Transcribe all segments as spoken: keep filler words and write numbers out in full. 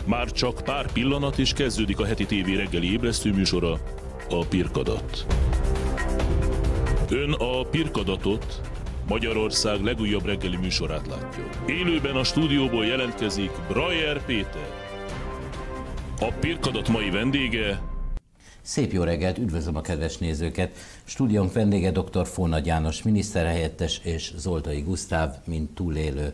Már csak pár pillanat, és kezdődik a heti tévé reggeli ébresztő műsora, a Pirkadat. Ön a Pirkadatot, Magyarország legújabb reggeli műsorát látja. Élőben a stúdióból jelentkezik Brajer Péter. A Pirkadat mai vendége... Szép jó reggelt, üdvözlöm a kedves nézőket! Stúdiónk vendége dr. Fónagy János miniszterhelyettes és Zoltai Gusztáv, mint túlélő.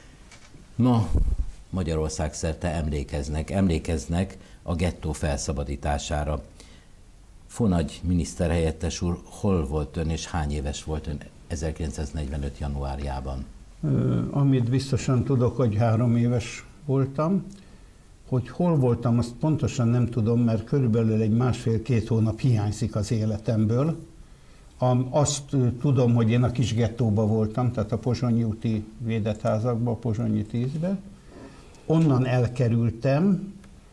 Ma Magyarország szerte emlékeznek, emlékeznek a gettó felszabadítására. Fónagy miniszterhelyettes úr, hol volt ön és hány éves volt ön ezerkilencszáznegyvenöt. januárjában? Ö, amit biztosan tudok, hogy három éves voltam. Hogy hol voltam, azt pontosan nem tudom, mert körülbelül egy másfél-két hónap hiányzik az életemből. Azt tudom, hogy én a kis gettóba voltam, tehát a Pozsonyi úti védett házakban, a Pozsonyi tízbe. Onnan elkerültem.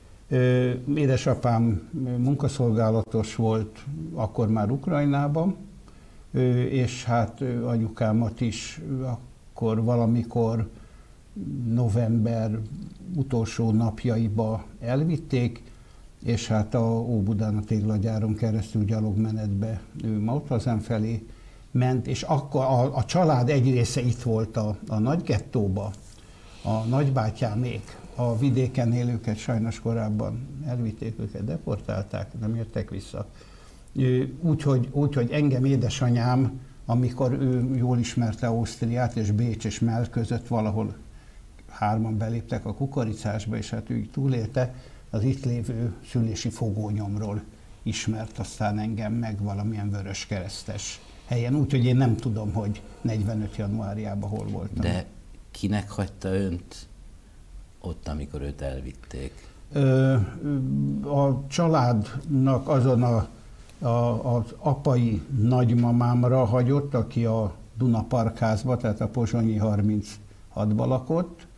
Édesapám munkaszolgálatos volt akkor már Ukrajnában, és hát anyukámat is akkor valamikor november utolsó napjaiba elvitték, és hát a Óbudán a téglagyáron keresztül gyalogmenetbe ő Mauthausen felé ment, és akkor a, a család egy része itt volt a, a nagy gettóba, a nagybátyámék, a vidéken élőket sajnos korábban elvitték, őket deportálták, nem jöttek vissza. Úgyhogy úgy, hogy engem édesanyám, amikor ő jól ismerte Ausztriát, és Bécs és Mell között valahol hárman beléptek a kukoricásba, és hát ő túlélte, az itt lévő szülési fogónyomról ismert aztán engem meg valamilyen vöröskeresztes helyen, úgyhogy én nem tudom, hogy negyvenöt. januárjában hol voltam. De kinek hagyta önt ott, amikor őt elvitték? Ö, a családnak azon a, a, az apai nagymamámra hagyott, aki a Dunaparkházba, tehát a Pozsonyi harminchatba lakott.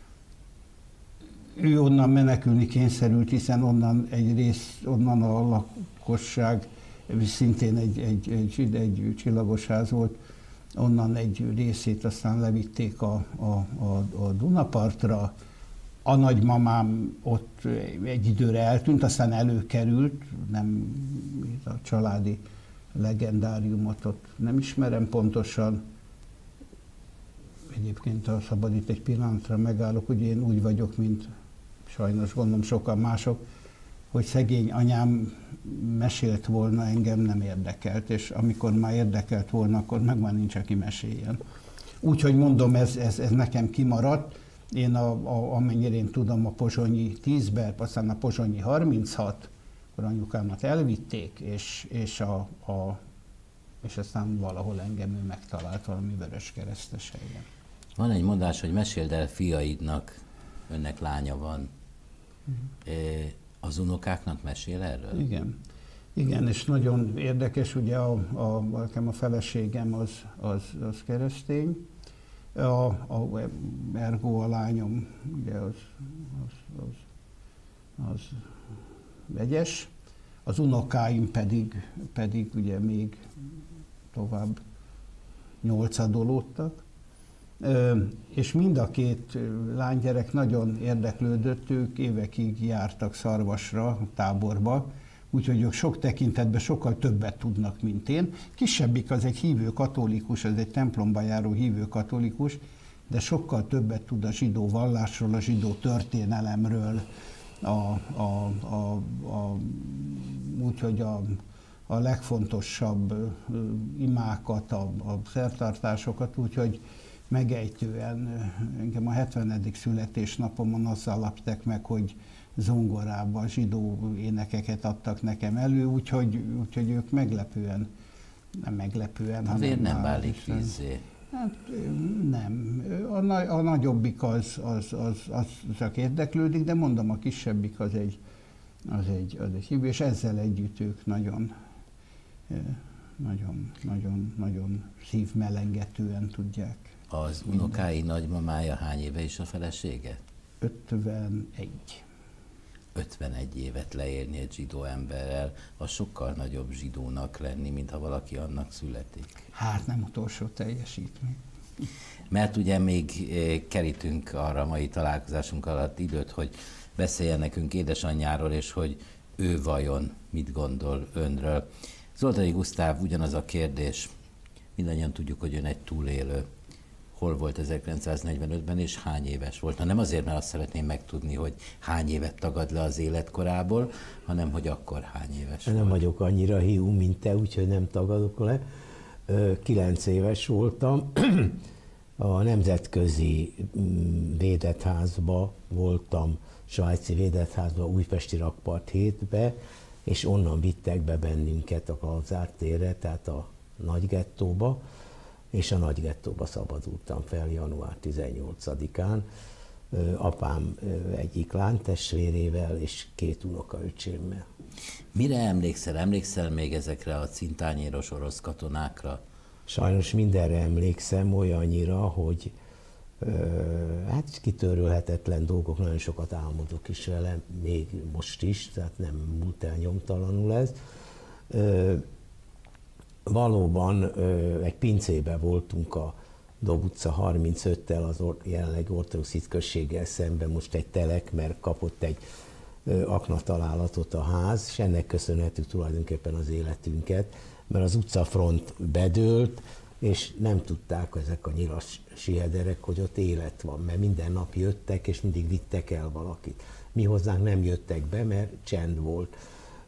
Ő onnan menekülni kényszerült, hiszen onnan egy rész, onnan a lakosság, szintén egy, egy, egy, egy csillagos ház volt, onnan egy részét aztán levitték a, a, a, a Dunapartra. A nagymamám ott egy időre eltűnt, aztán előkerült, nem a családi legendáriumot ott nem ismerem pontosan. Egyébként, ha szabad itt egy pillanatra megállok, ugye én úgy vagyok, mint sajnos gondolom sokan mások, hogy szegény anyám mesélt volna, engem nem érdekelt, és amikor már érdekelt volna, akkor meg már nincs, aki meséljen. Úgyhogy mondom, ez, ez, ez nekem kimaradt. Én a, a, amennyire én tudom, a Pozsonyi tízbe, aztán a Pozsonyi harminchat, akkor anyukámat elvitték, és, és, a, a, és aztán valahol engem ő megtalált valami vöröskeresztes helyen. Van egy mondás, hogy meséld el fiaidnak, önnek lánya van. Uh-huh. Az unokáknak mesél erről? Igen. Igen, és nagyon érdekes, ugye a, a, a feleségem az, az, az keresztény, a, a, ergo a lányom ugye az, az, az, az vegyes, az unokáim pedig, pedig ugye még tovább nyolcadolódtak. És mind a két lánygyerek nagyon érdeklődött, ők évekig jártak Szarvasra, táborba, úgyhogy ők sok tekintetben sokkal többet tudnak, mint én. Kisebbik az egy hívő katolikus, az egy templomba járó hívő katolikus, de sokkal többet tud a zsidó vallásról, a zsidó történelemről, a, a, a, a, úgyhogy a, a legfontosabb imákat, a, a szertartásokat, úgyhogy megejtően engem a hetvenedik születésnapomon azzal laptek meg, hogy zongorában zsidó énekeket adtak nekem elő, úgyhogy, úgyhogy ők meglepően, nem meglepően, hanem... Azért nem válik Isten. vízzé. Hát nem. A, na, a nagyobbik az, az, az, az csak érdeklődik, de mondom, a kisebbik az egy, az egy, az egy hívő, és ezzel együtt ők nagyon, nagyon, nagyon, nagyon szívmelengetően tudják. Az unokái nagymamája hány éve is a felesége? ötvenegy. ötvenegy évet leélni egy zsidó emberrel, az sokkal nagyobb zsidónak lenni, mint ha valaki annak születik. Hát nem utolsó teljesítmény. Mert ugye még kerítünk arra a mai találkozásunk alatt időt, hogy beszéljen nekünk édesanyjáról, és hogy ő vajon mit gondol önről. Zoltai Gusztáv, ugyanaz a kérdés. Mindannyian tudjuk, hogy ön egy túlélő. Hol volt ezerkilencszáznegyvenötben, és hány éves volt? Na, nem azért, mert azt szeretném megtudni, hogy hány évet tagad le az életkorából, hanem hogy akkor hány éves nem volt. Nem vagyok annyira hiú, mint te, úgyhogy nem tagadok le. Kilenc éves voltam. A nemzetközi védetházba voltam, svájci védetházba, Újpesti Rakpart hétbe, és onnan vittek be bennünket a Kalzár térre, tehát a nagy gettóba, és a nagy gettóba szabadultam fel január tizennyolcadikán. Apám egyik lánytestvérével és két unokaöcsémmel. Mire emlékszel? Emlékszel még ezekre a cintányéros orosz katonákra? Sajnos mindenre emlékszem, olyannyira, hogy hát kitörölhetetlen dolgok, nagyon sokat álmodok is vele, még most is, tehát nem múlt el nyomtalanul ez. Valóban egy pincébe voltunk a Dob utca harmincöttel, az jelenleg ortodox hitközséggel szemben, most egy telek, mert kapott egy aknatalálatot a ház, és ennek köszönhetjük tulajdonképpen az életünket, mert az utcafront bedőlt, és nem tudták ezek a nyilas siederek, hogy ott élet van, mert minden nap jöttek, és mindig vittek el valakit. Mi hozzánk nem jöttek be, mert csend volt.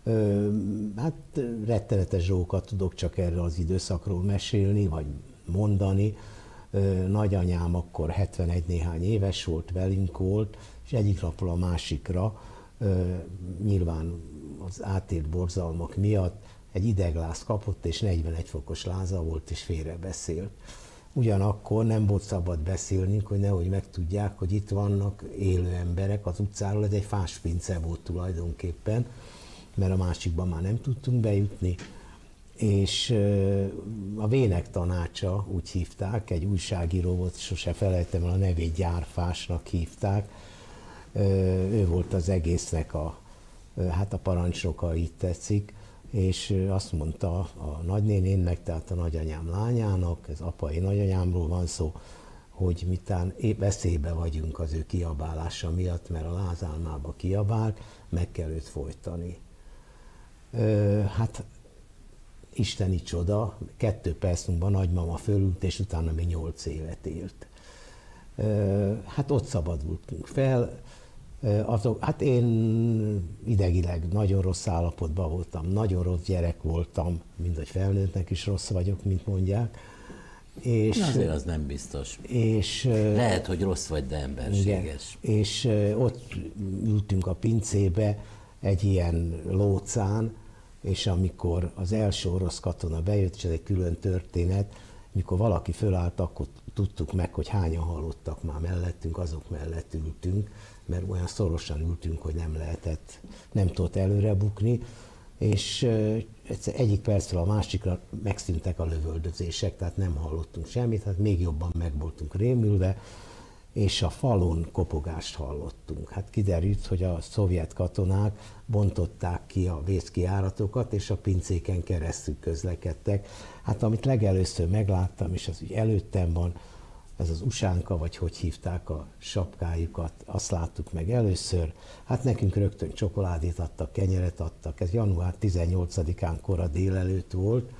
Hát rettenetes zsókat tudok csak erre az időszakról mesélni, vagy mondani. Nagyanyám akkor hetvenegy néhány éves volt, velünk volt, és egyik napról a másikra, nyilván az átélt borzalmak miatt egy idegláz kapott, és negyvenegy fokos láza volt, és félrebeszélt. Ugyanakkor nem volt szabad beszélni, hogy nehogy megtudják, hogy itt vannak élő emberek az utcáról, ez egy fáspince volt tulajdonképpen, mert a másikban már nem tudtunk bejutni, és a Vének tanácsa, úgy hívták, egy újságíró volt, sose felejtem el a nevét, Gyárfásnak hívták, ő volt az egésznek a, hát a parancsnoka, így tetszik, és azt mondta a nagynénénnek, tehát a nagyanyám lányának, ez apai nagyanyámról van szó, hogy mitán épp eszébe vagyunk az ő kiabálása miatt, mert a lázálmába kiabált, meg kell őt folytani. Hát isteni csoda, kettő perc múlva nagymama fölült, és utána még nyolc évet élt. Hát ott szabadultunk fel. Azok, hát én idegileg nagyon rossz állapotban voltam, nagyon rossz gyerek voltam, mindegy felnőttnek is rossz vagyok, mint mondják. És, azért az nem biztos. És, lehet, hogy rossz vagy, de emberséges. Igen, és ott ültünk a pincébe egy ilyen lócán, és amikor az első orosz katona bejött, és ez egy külön történet, mikor valaki fölállt, akkor tudtuk meg, hogy hányan halottak már mellettünk, azok mellett ültünk, mert olyan szorosan ültünk, hogy nem lehetett, nem tudott előre bukni, és egyik percről a másikra megszűntek a lövöldözések, tehát nem hallottunk semmit, hát még jobban meg voltunk rémülve, és a falon kopogást hallottunk. Hát kiderült, hogy a szovjet katonák bontották ki a vészkijáratokat, és a pincéken keresztül közlekedtek. Hát amit legelőször megláttam, és az úgy előttem van, ez az usánka, vagy hogy hívták a sapkájukat, azt láttuk meg először. Hát nekünk rögtön csokoládét adtak, kenyeret adtak, ez január tizennyolcadikán kora délelőtt volt,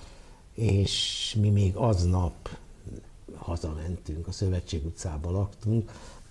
és mi még aznap hazamentünk, a Szövetség utcában laktunk,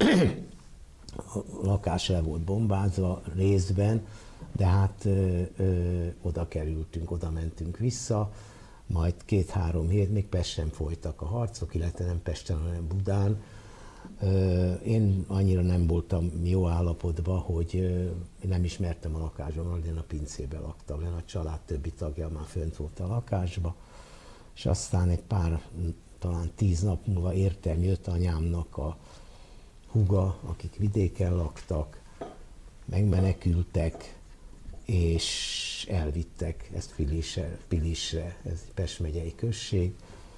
a lakás le volt bombázva részben, de hát ö, ö, oda kerültünk, oda mentünk vissza, majd két-három hét, még Pesten folytak a harcok, illetve nem Pesten, hanem Budán. Ö, én annyira nem voltam jó állapotban, hogy ö, nem ismertem a lakásban, én a pincébe laktam, mert a család többi tagja már fönt volt a lakásba, és aztán egy pár, talán tíz nap múlva értem jött anyámnak a húga, akik vidéken laktak, megmenekültek, és elvittek ezt Pilisre, Pilisre, ez egy Pest megyei község,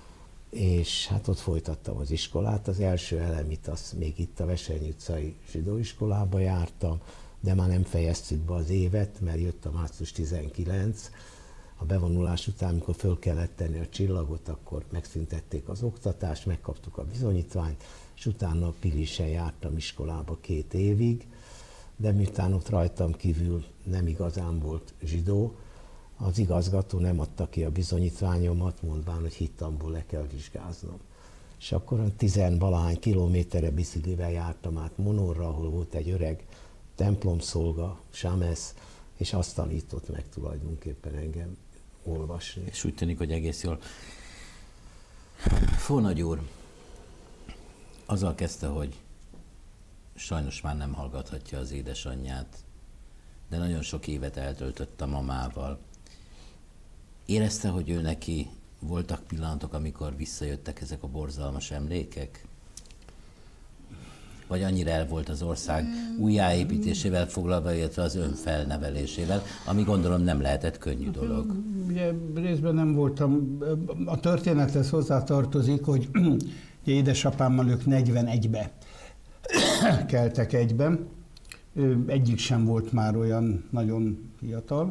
és hát ott folytattam az iskolát. Az első elemit, azt még itt a Veselny utcai zsidóiskolába jártam, de már nem fejeztük be az évet, mert jött a március tizenkilenc, a bevonulás után, amikor föl kellett tenni a csillagot, akkor megszüntették az oktatást, megkaptuk a bizonyítványt, és utána Pilisen jártam iskolába két évig, de miután ott rajtam kívül nem igazán volt zsidó, az igazgató nem adta ki a bizonyítványomat, mondván, hogy hittamból le kell vizsgáznom. És akkor tizenvalahány kilométerre biciklivel jártam át Monorra, ahol volt egy öreg templomszolga, Sámesz, és azt tanított meg tulajdonképpen engem olvasni. És úgy tűnik, hogy egész jól. Fónagy úr azzal kezdte, hogy sajnos már nem hallgathatja az édesanyját, de nagyon sok évet eltöltött a mamával. Érezte, hogy ő neki voltak pillanatok, amikor visszajöttek ezek a borzalmas emlékek? Vagy annyira el volt az ország újjáépítésével foglalva, illetve az önfelnevelésével, ami gondolom nem lehetett könnyű dolog. Ugye részben nem voltam. A történethez hozzátartozik, hogy édesapámmal ők negyvenegybe keltek egyben. Egyik sem volt már olyan nagyon fiatal.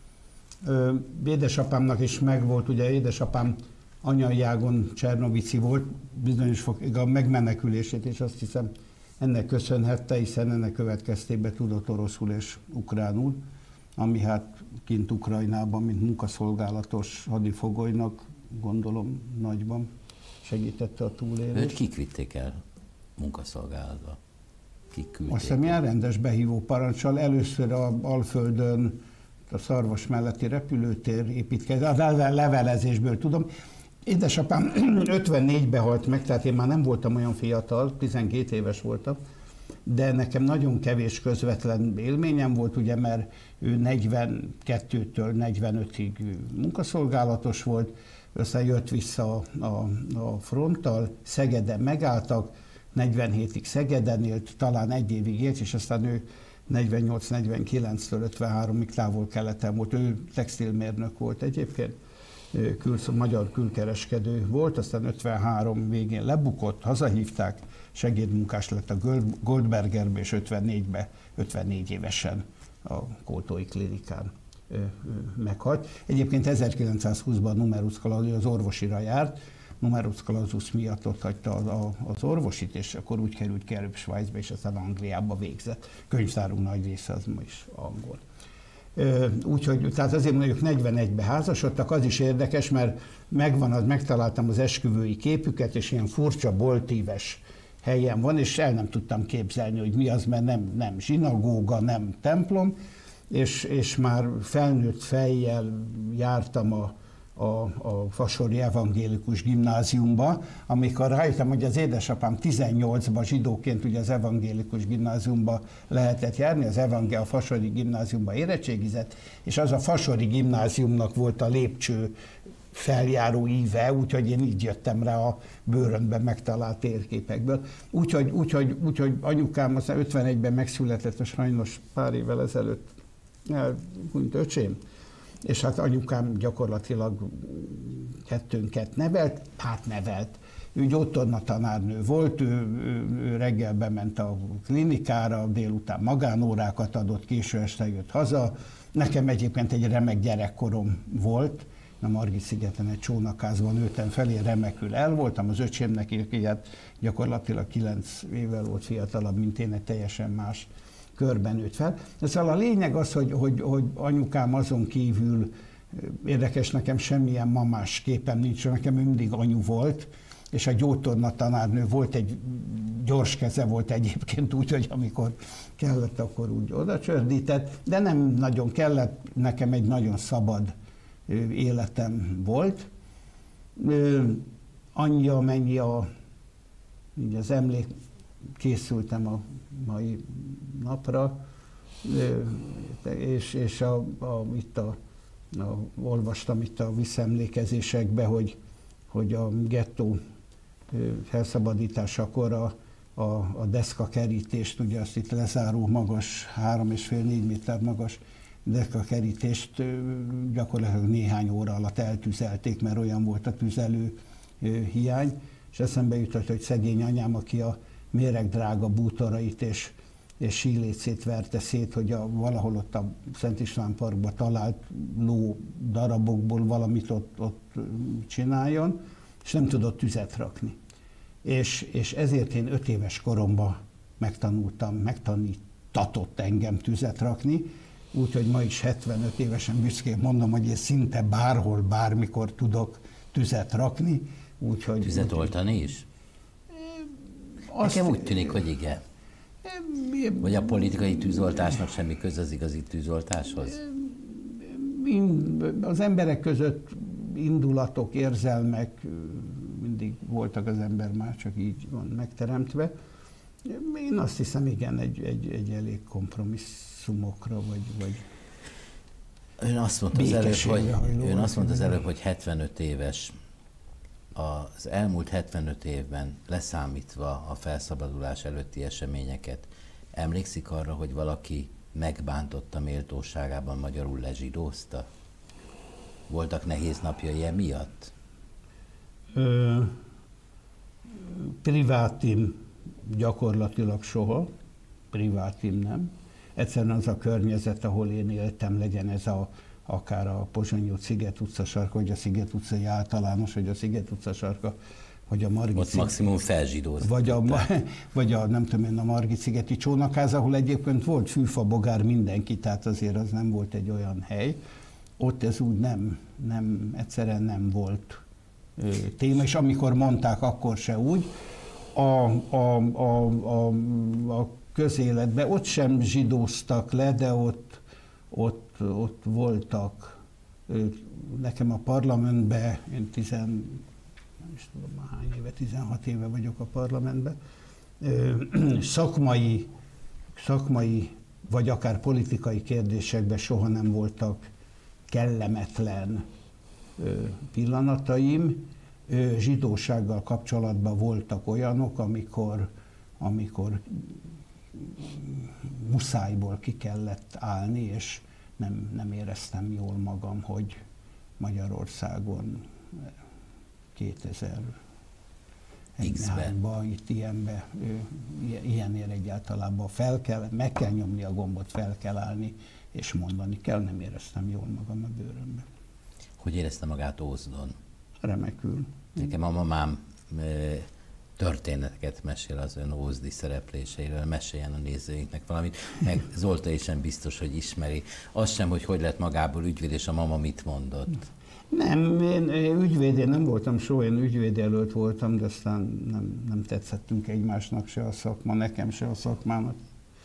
Édesapámnak is megvolt, ugye édesapám anyai ágon Csernovici volt, bizonyos fokig a megmenekülését, és azt hiszem ennek köszönhette, hiszen ennek következtében tudott oroszul és ukránul, ami hát kint Ukrajnában, mint munkaszolgálatos hadifogolynak, gondolom nagyban segítette a túlélést. Őt kik vitték el munkaszolgálatba? Kik küldték? Azt hiszem ilyen rendes behívó parancsal, először a Alföldön, a Szarvas melletti repülőtér építkezett, a levelezésből tudom. Édesapám ötvennégyben halt meg, tehát én már nem voltam olyan fiatal, tizenkét éves voltam, de nekem nagyon kevés közvetlen élményem volt, ugye, mert ő negyvenkettőtől negyvenötig munkaszolgálatos volt, aztán jött vissza a, a, a fronttal, Szegeden megálltak, negyvenhétig Szegeden élt, talán egy évig élt, és aztán ő negyvennyolc negyvenkilenctől ötvenháromig távol-keleten volt, ő textilmérnök volt egyébként, kül, magyar külkereskedő volt, aztán ötvenhárom végén lebukott, hazahívták, segédmunkás lett a Goldbergerbe, és ötvennégyben, ötvennégy évesen a Koltói klinikán meghalt. Egyébként ezerkilencszázhúszban numerus clausus az orvosira járt, numerus clausus miatt ott hagyta az orvosit, és akkor úgy került Kerőbb Svájcba, és aztán Angliába végzett. Könyvtárunk nagy része az ma is angol. Úgyhogy, tehát azért mondjuk negyvenegyben házasodtak, az is érdekes, mert megvan, az, megtaláltam az esküvői képüket, és ilyen furcsa boltíves helyen van, és el nem tudtam képzelni, hogy mi az, mert nem, nem zsinagóga, nem templom, és, és már felnőtt fejjel jártam a, a, a Fasori Evangélikus Gimnáziumba, amikor rájöttem, hogy az édesapám tizennyolcban zsidóként ugye az Evangélikus Gimnáziumba lehetett járni, az evangél a Fasori Gimnáziumba érettségizett, és az a Fasori Gimnáziumnak volt a lépcső feljáró íve, úgyhogy én így jöttem rá a bőrömben megtalált térképekből. Úgyhogy, úgyhogy, úgyhogy anyukám aztán ötvenegyben megszületett, sajnos pár évvel ezelőtt elhunyt öcsém, és hát anyukám gyakorlatilag kettőnket nevelt, hát nevelt. Ő gyógytorna tanárnő volt, ő, ő, ő reggel bement a klinikára, délután magánórákat adott, késő este jött haza. Nekem egyébként egy remek gyerekkorom volt, a Margit-szigeten egy csónakházban nőttem fel, én remekül el voltam, az öcsémnek ilyet gyakorlatilag kilenc évvel volt fiatalabb, mint én, egy teljesen más körben nőtt fel. Szóval a lényeg az, hogy, hogy, hogy anyukám azon kívül, érdekes, nekem semmilyen mamás képem nincs, nekem mindig anyu volt, és a gyógytorna tanárnő volt, egy gyors keze volt egyébként úgy, hogy amikor kellett, akkor úgy oda csördített, de nem nagyon kellett, nekem egy nagyon szabad életem volt. Annyi, amennyi a, így az emlék, készültem a mai napra, és, és a, a, itt a, a, olvastam itt a visszaemlékezésekbe, hogy, hogy a gettó felszabadításakor a, a, a deszkakerítést, ugye azt itt lezáró magas, három és fél négy méter magas deszkakerítést gyakorlatilag néhány óra alatt eltüzelték, mert olyan volt a tüzelő hiány, és eszembe jutott, hogy szegény anyám, aki a méregdrága bútorait és és sílécét verte szét, hogy a, valahol ott a Szent István Parkban talált ló darabokból valamit ott, ott csináljon, és nem tudott tüzet rakni. És, és ezért én öt éves koromban megtanultam, megtanítatott engem tüzet rakni, úgyhogy ma is hetvenöt évesen büszkén mondom, hogy én szinte bárhol, bármikor tudok tüzet rakni. Úgyhogy, tüzet úgy, oltani is? Azt, nekem úgy tűnik, hogy igen. Vagy a politikai tűzoltásnak semmi köze az igazi tűzoltáshoz? Az emberek között indulatok, érzelmek mindig voltak, az ember már csak így van megteremtve. Én azt hiszem, igen, egy, egy, egy elég kompromisszumokra, vagy... vagy ön azt mondta az előbb, hogy, ön azt mondta az előbb, hogy hetvenöt éves. Az elmúlt hetvenöt évben, leszámítva a felszabadulás előtti eseményeket, emlékszik arra, hogy valaki megbántotta méltóságában, magyarul lezsidózta? Voltak nehéz napjai emiatt? Ö, privátim gyakorlatilag soha, privátim nem. Egyszerűen az a környezet, ahol én éltem, legyen ez a, akár a Pozsony út Sziget utca sarka, vagy a Sziget utcai általános, vagy a Sziget utca sarka, vagy a Margit Ott maximum felzsidóztak. Vagy a, vagy a, nem tudom én, a Margit szigeti csónakház, ahol egyébként volt fűfa, bogár, mindenki, tehát azért az nem volt egy olyan hely. Ott ez úgy nem, nem egyszerűen nem volt ö, téma, és amikor mondták, akkor se úgy. A, a, a, a, a közéletben ott sem zsidóztak le, de ott, ott, ott voltak. Nekem a parlamentben, én tizen, nem is tudom hány éve, tizenhat éve vagyok a parlamentben, szakmai, szakmai vagy akár politikai kérdésekben soha nem voltak kellemetlen pillanataim. Zsidósággal kapcsolatban voltak olyanok, amikor, amikor muszájból ki kellett állni, és nem, nem éreztem jól magam, hogy Magyarországon kétezer-háromban itt ilyenbe, ilyenért egyáltalában fel kell, meg kell nyomni a gombot, fel kell állni, és mondani kell, nem éreztem jól magam a bőrömben. Hogy érezte magát Ózdon? Remekül. Nekem a mamám történeteket mesél az ön ózdi szerepléseiről, meséljen a nézőinknek valamit, meg Zoltai is sem biztos, hogy ismeri. Az sem, hogy hogy lett magából ügyvéd, és a mama mit mondott. Nem, én ügyvéd, én nem voltam soha, én ügyvédjelölt voltam, de aztán nem, nem tetszettünk egymásnak, se a szakma, nekem se a szakmának.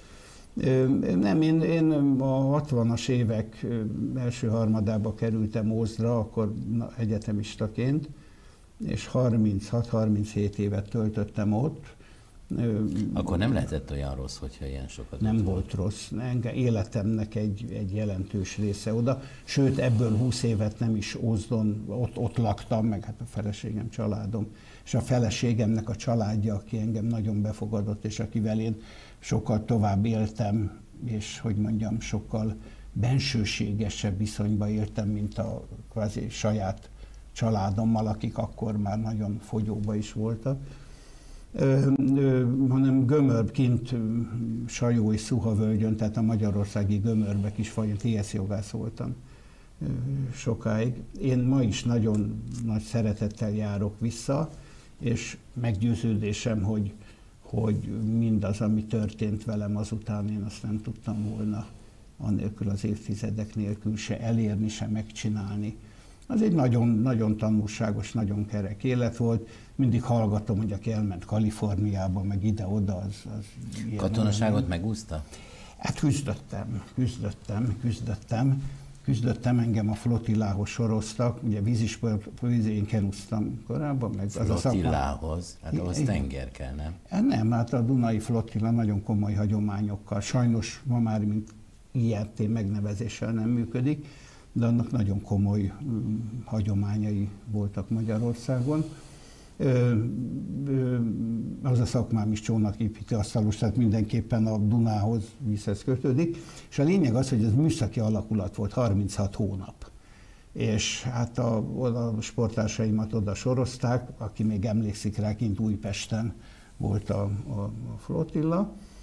Nem, én, én a hatvanas évek első harmadába kerültem Ózdra, akkor egyetemistaként, és harminchat-harminchét évet töltöttem ott. Akkor nem lehetett olyan rossz, hogyha ilyen sokat Nem volt, volt rossz. Engem életemnek egy, egy jelentős része oda. Sőt, ebből húsz évet nem is Ózdon, ott, ott laktam, meg hát a feleségem, családom. És a feleségemnek a családja, aki engem nagyon befogadott, és akivel én sokkal tovább éltem, és hogy mondjam, sokkal bensőségesebb viszonyba éltem, mint a kvázi saját családommal, akik akkor már nagyon fogyóba is voltak, ö, ö, hanem Gömörb kint Sajói Szuhavölgyön, tehát a magyarországi Gömörbek is fajon, té es jogász voltam ö, sokáig. Én ma is nagyon nagy szeretettel járok vissza, és meggyőződésem, hogy, hogy mindaz, ami történt velem azután, én azt nem tudtam volna anélkül, az évtizedek nélkül se elérni, se megcsinálni. Az egy nagyon, nagyon tanulságos, nagyon kerek élet volt. Mindig hallgatom, hogy aki elment Kaliforniába, meg ide-oda, az... az Katonaságot megúszta? Hát küzdöttem, küzdöttem, küzdöttem. Küzdöttem, engem a flottillához soroztak, ugye vízisport, én kenúztam korábban, meg az a flottillához? Hát ahhoz tenger kell, nem? Hát nem, hát a Dunai Flottilla nagyon komoly hagyományokkal, sajnos ma már mint i er té megnevezéssel nem működik, de annak nagyon komoly um, hagyományai voltak Magyarországon. Ö, ö, az a szakmám is csónaképítő asztalos, tehát mindenképpen a Dunához, vízhez kötődik. És a lényeg az, hogy ez műszaki alakulat volt, harminchat hónap. És hát a, a sporttársaimat oda sorozták, aki még emlékszik rá, kint Újpesten volt a, a, a flottilla.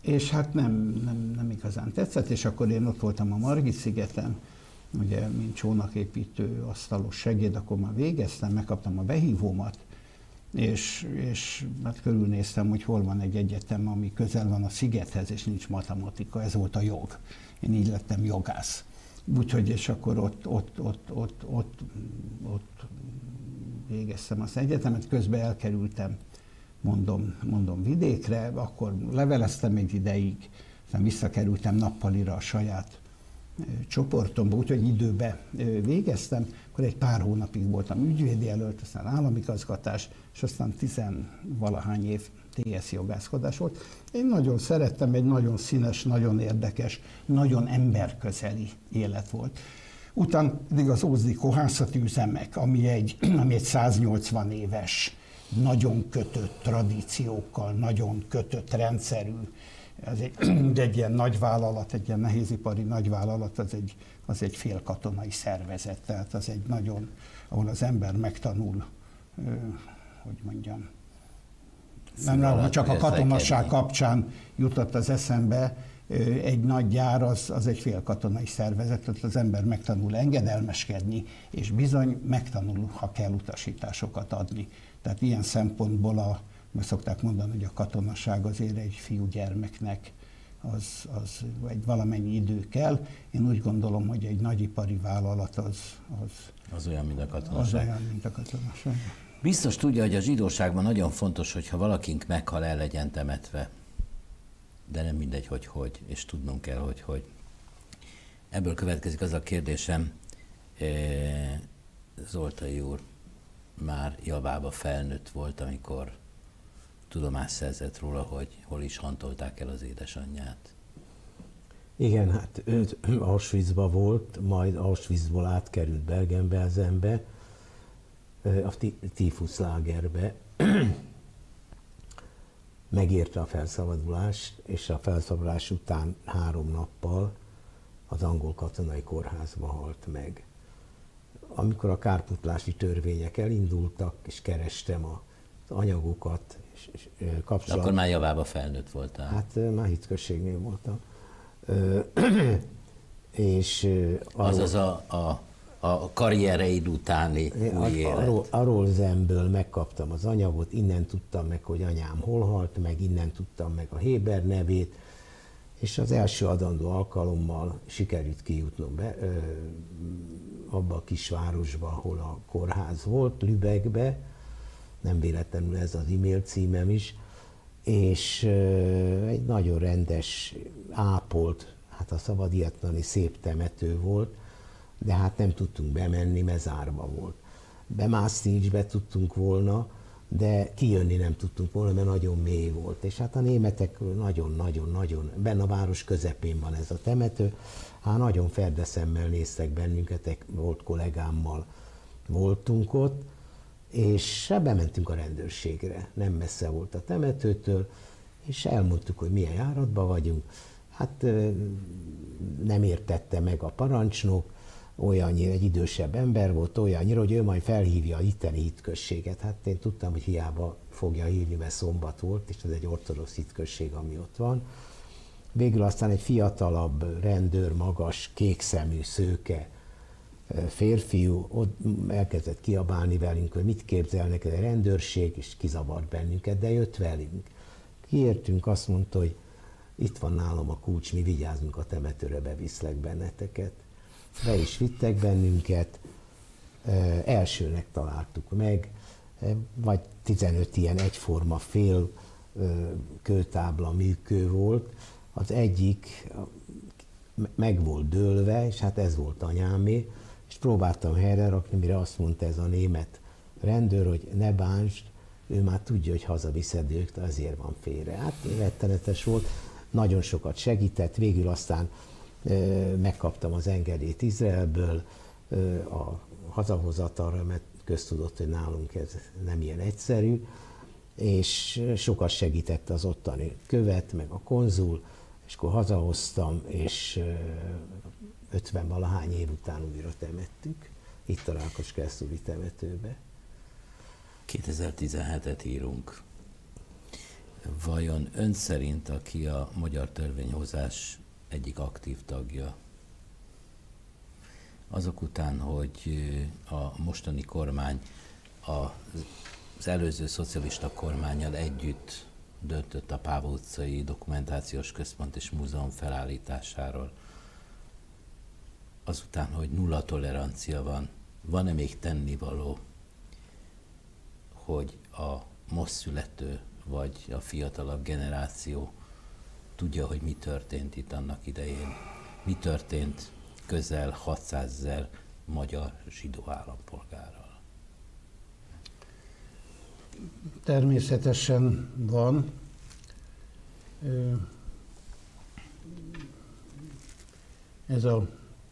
és hát nem, nem, nem igazán tetszett, és akkor én ott voltam a Margit-szigeten, ugye, mint csónaképítő, asztalos segéd, akkor már végeztem, megkaptam a behívómat, és, és hát körülnéztem, hogy hol van egy egyetem, ami közel van a szigethez, és nincs matematika, ez volt a jog. Én így lettem jogász. Úgyhogy, és akkor ott, ott, ott, ott, ott, ott végeztem az egyetemet, közben elkerültem, mondom, mondom vidékre, akkor leveleztem egy ideig, aztán visszakerültem nappalira a saját csoportomba, úgyhogy időbe végeztem, akkor egy pár hónapig voltam ügyvédjelölt, aztán államigazgatás, és aztán tizenvalahány év té es jogászkodás volt. Én nagyon szerettem, egy nagyon színes, nagyon érdekes, nagyon emberközeli élet volt. Utána pedig az Ózdi Kohászati Üzemek, ami egy, ami egy száznyolcvan éves, nagyon kötött tradíciókkal, nagyon kötött rendszerű, ez egy, egy ilyen nagyvállalat, egy ilyen nehézipari nagyvállalat, az egy, az egy félkatonai szervezet, tehát az egy nagyon, ahol az ember megtanul, hogy mondjam, nem, nem, csak a katonasság kapcsán jutott az eszembe, egy nagy gyár az, az egy félkatonai szervezet, tehát az ember megtanul engedelmeskedni, és bizony megtanul, ha kell, utasításokat adni. Tehát ilyen szempontból a, mert szokták mondani, hogy a katonaság azért egy fiúgyermeknek az, az egy valamennyi idő kell. Én úgy gondolom, hogy egy nagyipari vállalat az... Az, az olyan, mint a katonaság. Az olyan, mint a katonaság. Biztos tudja, hogy a zsidóságban nagyon fontos, hogyha valakink meghal, el legyen temetve. De nem mindegy, hogy hogy, és tudnunk kell, hogy hogy. Ebből következik az a kérdésem, Zoltai úr már javába felnőtt volt, amikor tudomást szerzett róla, hogy hol is hantolták el az édesanyját. Igen, hát ő Auschwitzban volt, majd Auschwitzból átkerült Bergen-Belsenbe, a tífuszlágerbe. Megérte a felszabadulást, és a felszabadulás után három nappal az angol katonai kórházba halt meg. Amikor a kárpótlási törvények elindultak, és kerestem az anyagokat, és, és kapcsolat... Akkor már javába felnőtt voltál. Hát már hitközségnél voltam. és Azaz a, a, a karriereid utáni új élet. Arról, arról zemből megkaptam az anyagot, innen tudtam meg, hogy anyám hol halt meg, innen tudtam meg a Héber nevét, és az első adandó alkalommal sikerült kijutnom be, ö, abba a kisvárosba, ahol a kórház volt, Lübeckbe, nem véletlenül ez az e-mail címem is, és ö, egy nagyon rendes, ápolt, hát a szabad ilyet mondani, szép temető volt, de hát nem tudtunk bemenni, mert zárva volt. Bemászni is be tudtunk volna, de kijönni nem tudtunk volna, mert nagyon mély volt. És hát a németek nagyon-nagyon-nagyon, benne a város közepén van ez a temető, hát nagyon ferdeszemmel néztek bennünket, volt kollégámmal voltunk ott, és bementünk a rendőrségre, nem messze volt a temetőtől, és elmondtuk, hogy milyen járatban vagyunk. Hát nem értette meg a parancsnok, olyannyira, egy idősebb ember volt, olyannyira, hogy ő majd felhívja a itteni hitközséget. Hát én tudtam, hogy hiába fogja hívni, mert szombat volt, és ez egy ortodox hitközség, ami ott van. Végül aztán egy fiatalabb rendőr, magas, kékszemű, szőke férfiú ott elkezdett kiabálni velünk, hogy mit képzelnek, ez egy rendőrség, és kizavart bennünket, de jött velünk. Kiértünk, azt mondta, hogy itt van nálam a kulcs, mi vigyázunk a temetőre, beviszlek benneteket. Be is vittek bennünket, elsőnek találtuk meg, vagy tizenöt ilyen egyforma fél kőtábla műkő volt, az egyik meg volt dőlve, és hát ez volt anyámé, és próbáltam helyre rakni, mire azt mondta ez a német rendőr, hogy ne bántsd, ő már tudja, hogy hazaviszed őt, azért van félre. Hát rettenetes volt, nagyon sokat segített, végül aztán megkaptam az engedélyt Izraelből, a hazahozatalra, mert köztudott, hogy nálunk ez nem ilyen egyszerű, és sokat segített az ottani követ, meg a konzul, és akkor hazahoztam, és ötven-valahány év után újra temettük, itt a Rákoskeresztúri temetőbe. kétezer-tizenhetet írunk. Vajon ön szerint, aki a magyar törvényhozás egyik aktív tagja, azok után, hogy a mostani kormány az előző szocialista kormánnyal együtt döntött a Páva utcai Dokumentációs Központ és Múzeum felállításáról, azután, hogy nulla tolerancia van, van-e még tennivaló, hogy a most születő vagy a fiatalabb generáció tudja, hogy mi történt itt annak idején, mi történt közel hatszázezer magyar zsidó állampolgárral? Természetesen van. Ez a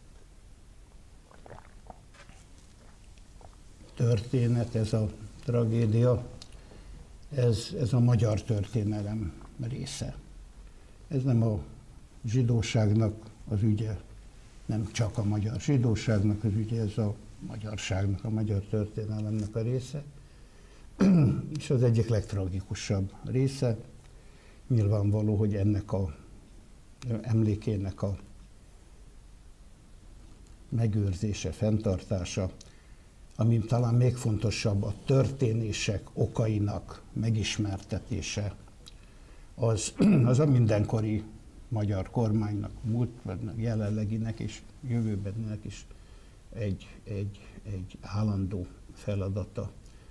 történet, ez a tragédia, ez, ez a magyar történelem része. Ez nem a zsidóságnak az ügye, nem csak a magyar zsidóságnak az ügye, ez a magyarságnak, a magyar történelemnek a része. És az egyik legtragikusabb része. Nyilvánvaló, hogy ennek a emlékének a megőrzése, fenntartása, ami talán még fontosabb, a történések okainak megismertetése, az, az a mindenkori magyar kormánynak, múltban, jelenleginek és jövőbeninek is egy, egy, egy állandó feladata.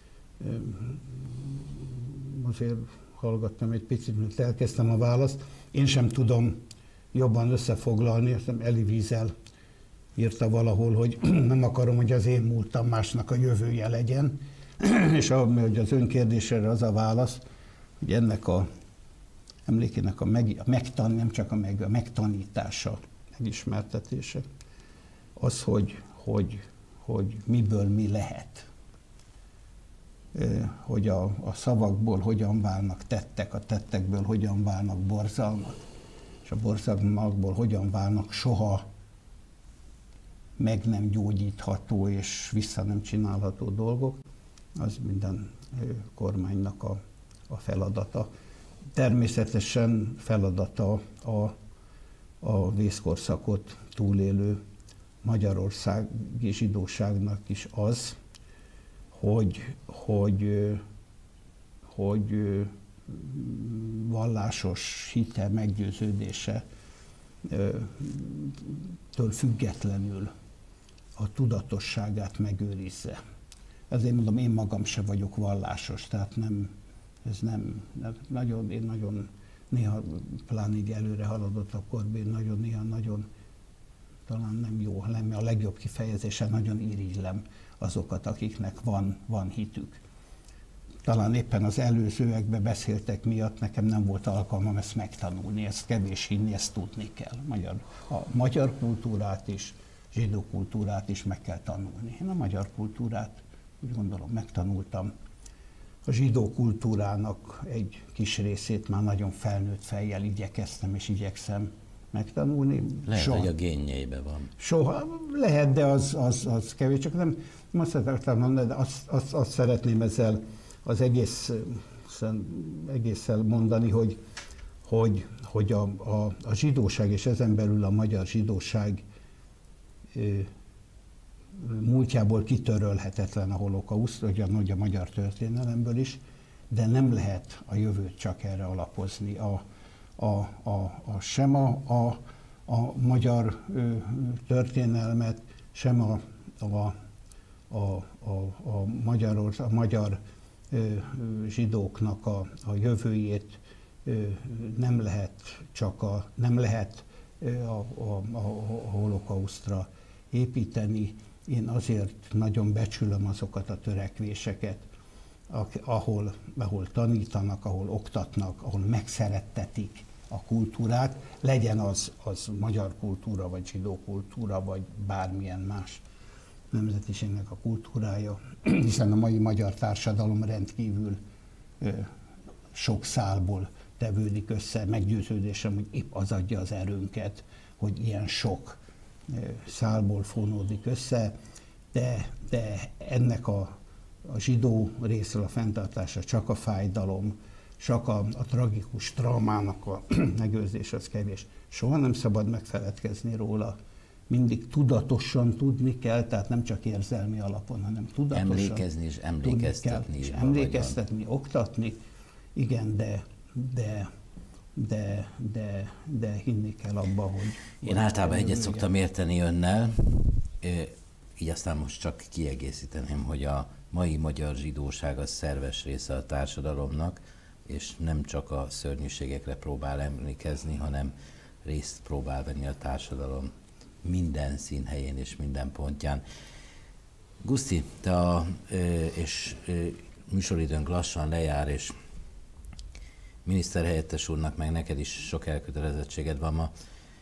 Azért hallgattam egy picit, mert elkezdtem a választ. Én sem tudom jobban összefoglalni, azt Elie Wiesel írta valahol, hogy nem akarom, hogy az én múltam másnak a jövője legyen, és ahogy az ön kérdésére az a válasz, hogy ennek a emlékének a, meg, a megtan, nem csak a, meg, a megtanítása, megismertetése, az, hogy, hogy, hogy miből mi lehet, hogy a, a szavakból hogyan válnak tettek, a tettekből hogyan válnak borzalmak, és a borzalmakból hogyan válnak soha meg nem gyógyítható és vissza nem csinálható dolgok, az minden kormánynak a, a feladata. Természetesen feladata a, a vészkorszakot túlélő magyarországi zsidóságnak is az, hogy, hogy, hogy vallásos hite, meggyőződése től függetlenül a tudatosságát megőrizze. Ezért mondom, én magam se vagyok vallásos, tehát nem, ez nem, nagyon, én nagyon néha, pláne így előre haladottabb korban, én nagyon néha nagyon, talán nem jó, nem a legjobb kifejezése, nagyon irigylem azokat, akiknek van, van hitük. Talán éppen az előzőekben beszéltek miatt nekem nem volt alkalmam ezt megtanulni, ezt kevés hinni, ezt tudni kell. Magyar, a magyar kultúrát is, zsidó kultúrát is meg kell tanulni. Én a magyar kultúrát úgy gondolom megtanultam. A zsidó kultúrának egy kis részét már nagyon felnőtt fejjel igyekeztem és igyekszem megtanulni. Lehet, soha, hogy a génjeibe van. Soha lehet, de az, az, az kevés. Csak nem, nem azt szeretném mondani, de azt, azt, azt szeretném ezzel az egész, egésszel mondani, hogy, hogy, hogy a, a, a zsidóság és ezen belül a magyar zsidóság ö, múltjából kitörölhetetlen a holokauszt, ugyanúgy a magyar történelemből is, de nem lehet a jövőt csak erre alapozni. A, a, a, a, sem a, a, a magyar ö, történelmet, sem a, a, a, a, a magyar, a magyar ö, zsidóknak a, a jövőjét ö, nem lehet csak a, nem lehet ö, a, a, a, a holokausztra építeni. Én azért nagyon becsülöm azokat a törekvéseket, ahol, ahol tanítanak, ahol oktatnak, ahol megszerettetik a kultúrát, legyen az, az magyar kultúra, vagy zsidó kultúra, vagy bármilyen más nemzetiségnek a kultúrája, hiszen a mai magyar társadalom rendkívül ö, sok szálból tevődik össze, meggyőződésem, hogy épp az adja az erőnket, hogy ilyen sok ö, szálból fonódik össze, de, de ennek a, a zsidó részről a fenntartása csak a fájdalom, csak a, a tragikus traumának a megőrzés az kevés. Soha nem szabad megfeledkezni róla. Mindig tudatosan tudni kell, tehát nem csak érzelmi alapon, hanem tudatosan. Emlékezni és emlékeztetni. És emlékeztetni, oktatni, igen, de, de, de, de, de hinni kell abba, hogy... Én általában egyet szoktam érteni önnel, így aztán most csak kiegészíteném, hogy a mai magyar zsidóság az szerves része a társadalomnak, és nem csak a szörnyűségekre próbál emlékezni, hanem részt próbál venni a társadalom minden színhelyén és minden pontján. Guszti, te a, és műsoridőnk lassan lejár, és miniszterhelyettes úrnak, meg neked is sok elkötelezettséged van ma.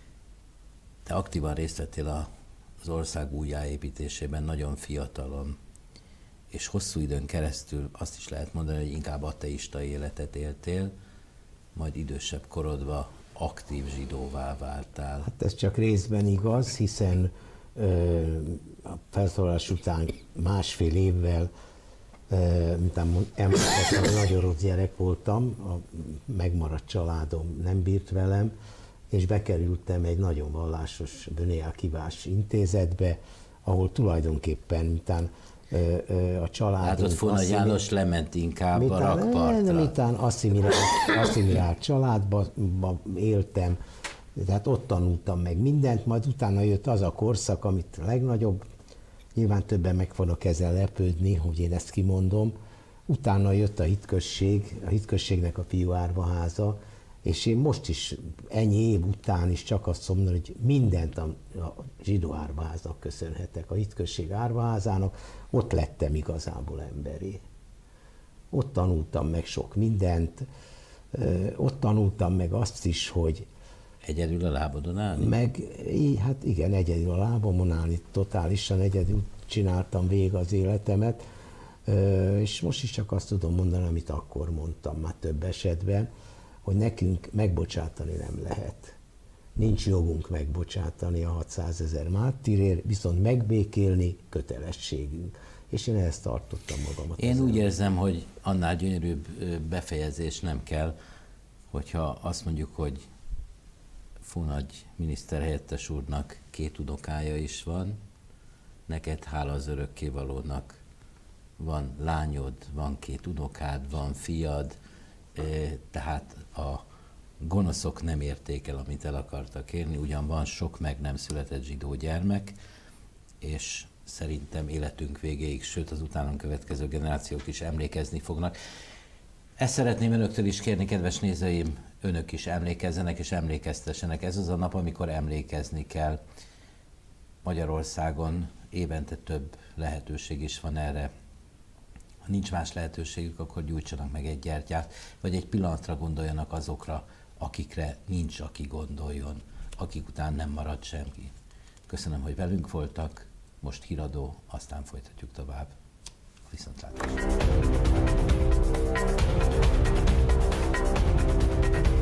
Te aktívan részt vettél az ország újjáépítésében nagyon fiatalon, és hosszú időn keresztül azt is lehet mondani, hogy inkább ateista életet éltél, majd idősebb korodban aktív zsidóvá váltál. Hát ez csak részben igaz, hiszen ö, a felszólalás után másfél évvel, ö, mint említettem, nagyon rossz gyerek voltam, a megmaradt családom nem bírt velem, és bekerültem egy nagyon vallásos Bnei Akivás intézetbe, ahol tulajdonképpen, miután a családunk... Hát ott Fónagy János lement inkább mitán, a rakpartra. Miután asszimilált, asszimilált családban éltem, tehát ott tanultam meg mindent, majd utána jött az a korszak, amit a legnagyobb, nyilván többen meg fognak ezzel lepődni, hogy én ezt kimondom, utána jött a hitközség, a hitközségnek a fiú árvaháza, és én most is ennyi év után is csak azt mondom, hogy mindent a, a zsidó árvaháznak köszönhetek, a hitközség árvaházának, ott lettem igazából emberi. Ott tanultam meg sok mindent, ott tanultam meg azt is, hogy... Egyedül a lábadon állni? Meg, hát igen, egyedül a lábamon állni, totálisan egyedül csináltam végig az életemet, és most is csak azt tudom mondani, amit akkor mondtam már több esetben, hogy nekünk megbocsátani nem lehet. Nincs jogunk megbocsátani a hatszázezer mártírért, viszont megbékélni kötelességünk. És én ehhez tartottam magamat. Én úgy érzem, hogy annál gyönyörűbb befejezés nem kell, hogyha azt mondjuk, hogy Fónagy miniszterhelyettes úrnak két unokája is van, neked hála az örökkévalónak van lányod, van két unokád, van fiad, tehát a gonoszok nem érték el, amit el akartak érni, ugyan van sok meg nem született zsidó gyermek, és szerintem életünk végéig, sőt az utánunk következő generációk is emlékezni fognak. Ezt szeretném önöktől is kérni, kedves nézőim, önök is emlékezzenek és emlékeztessenek. Ez az a nap, amikor emlékezni kell. Magyarországon évente több lehetőség is van erre. Ha nincs más lehetőségük, akkor gyújtsanak meg egy gyertyát, vagy egy pillanatra gondoljanak azokra, akikre nincs, aki gondoljon, akik után nem marad senki. Köszönöm, hogy velünk voltak, most híradó, aztán folytatjuk tovább. Viszontlátásra!